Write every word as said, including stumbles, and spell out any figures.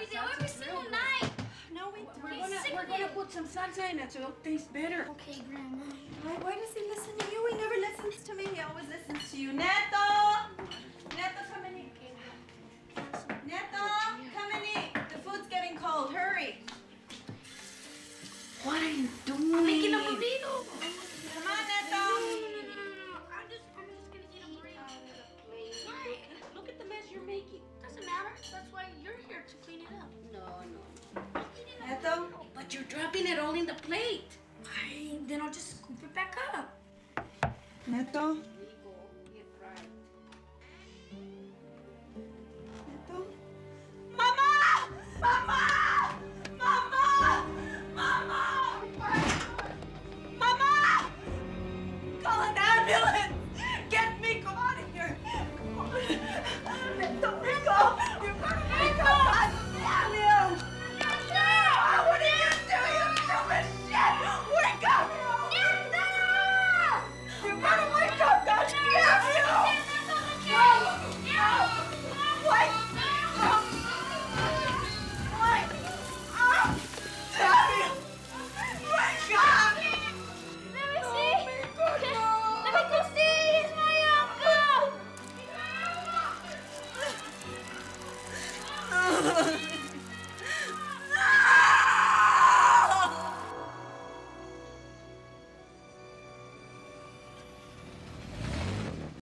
video every single night. No, we don't. We're We're gonna, we're gonna put some salsa in it so it'll taste better. Okay, Grandma. Why, why does he listen to you? He never listens to me. He always listens to you. Neto! Neto, come and eat. Neto, come and eat. The food's getting cold. Hurry. What are you doing? I'm making a burrito. Come on, Neto. I'm just, I'm just gonna eat a burrito. Why? Look at the mess you're making. Doesn't matter. That's why you're here to clean it up. No, no. Neto? But you're dropping it all in the plate. I, then I'll just scoop it back up. Neto? Get right. Neto? Mama! Mama! Mama! Mama! Mama! Call an ambulance! Get me! Come out of here! Come on! Neto, Rico! You're gonna make a God damn you! No! What are you doing, you stupid shit? Wake up! Neto! You better wake up, God damn you! No! No! Wake up! Wake up! Damn you! Wake up! Let me see. Let me go see. It's my uncle.